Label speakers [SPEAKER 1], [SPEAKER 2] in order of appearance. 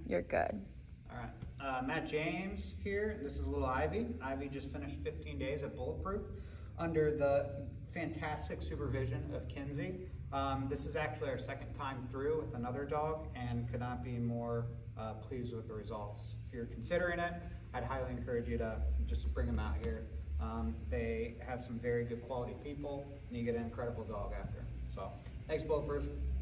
[SPEAKER 1] you're good.
[SPEAKER 2] All right, Matt James here. This is little Ivy. Ivy just finished 15 days at Bulletproof under the fantastic supervision of Kinsey. This is actually our second time through with another dog and could not be more pleased with the results. If you're considering it, I'd highly encourage you to just bring them out here. They have some very good quality people and you get an incredible dog after. So thanks, Bulletproof.